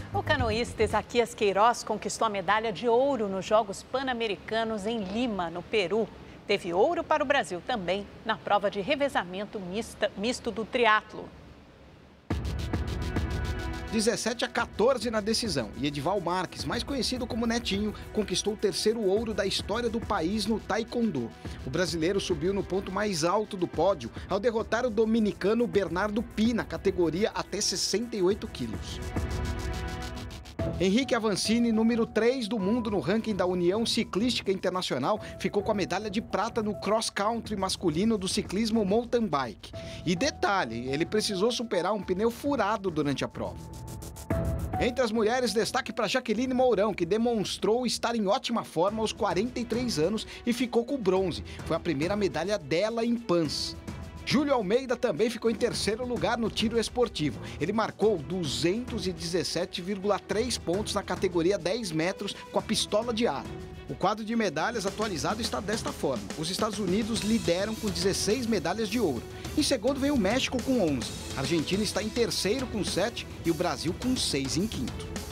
O canoísta Ezaquias Queiroz conquistou a medalha de ouro nos Jogos Pan-Americanos em Lima, no Peru. Teve ouro para o Brasil também na prova de revezamento misto do triatlo. 17-14 na decisão, e Edival Marques, mais conhecido como Netinho, conquistou o terceiro ouro da história do país no taekwondo. O brasileiro subiu no ponto mais alto do pódio ao derrotar o dominicano Bernardo Pi na categoria até 68 quilos. Henrique Avancini, número 3 do mundo no ranking da União Ciclística Internacional, ficou com a medalha de prata no cross-country masculino do ciclismo mountain bike. E detalhe, ele precisou superar um pneu furado durante a prova. Entre as mulheres, destaque para Jaqueline Mourão, que demonstrou estar em ótima forma aos 43 anos e ficou com o bronze. Foi a primeira medalha dela em Pans. Júlio Almeida também ficou em terceiro lugar no tiro esportivo. Ele marcou 217,3 pontos na categoria 10 metros com a pistola de ar. O quadro de medalhas atualizado está desta forma. Os Estados Unidos lideram com 16 medalhas de ouro. Em segundo vem o México com 11. A Argentina está em terceiro com 7 e o Brasil com 6 em quinto.